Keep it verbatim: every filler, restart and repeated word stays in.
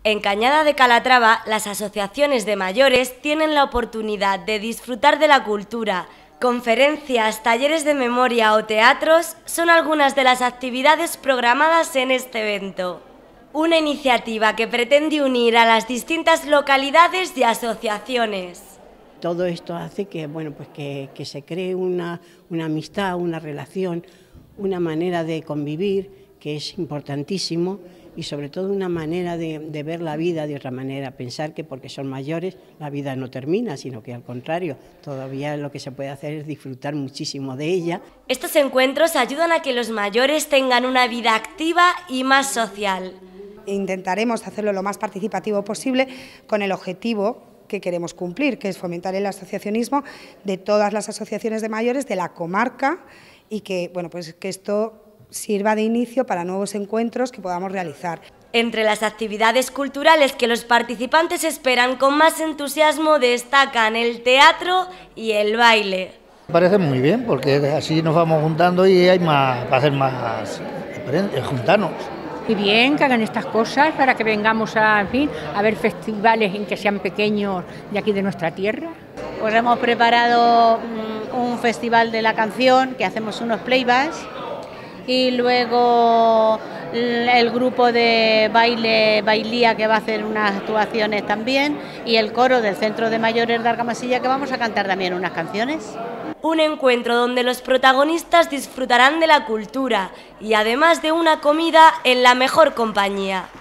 En Cañada de Calatrava, las asociaciones de mayores tienen la oportunidad de disfrutar de la cultura. Conferencias, talleres de memoria o teatros son algunas de las actividades programadas en este evento. Una iniciativa que pretende unir a las distintas localidades y asociaciones. Todo esto hace que, bueno, pues que, que se cree una, una amistad, una relación, una manera de convivir que es importantísimo y sobre todo una manera de, de ver la vida de otra manera, pensar que porque son mayores la vida no termina, sino que al contrario, todavía lo que se puede hacer es disfrutar muchísimo de ella. Estos encuentros ayudan a que los mayores tengan una vida activa y más social. Intentaremos hacerlo lo más participativo posible con el objetivo que queremos cumplir, que es fomentar el asociacionismo de todas las asociaciones de mayores de la comarca y que, bueno, pues que esto sirva de inicio para nuevos encuentros que podamos realizar. Entre las actividades culturales que los participantes esperan con más entusiasmo destacan el teatro y el baile. Me parece muy bien porque así nos vamos juntando y hay más, para hacer más, juntarnos. Muy bien que hagan estas cosas para que vengamos a, en fin, a ver festivales en que sean pequeños de aquí de nuestra tierra. Pues hemos preparado un festival de la canción, que hacemos unos playbacks, y luego el grupo de baile Bailía, que va a hacer unas actuaciones también, y el coro del Centro de Mayores de Argamasilla, que vamos a cantar también unas canciones. Un encuentro donde los protagonistas disfrutarán de la cultura y además de una comida en la mejor compañía.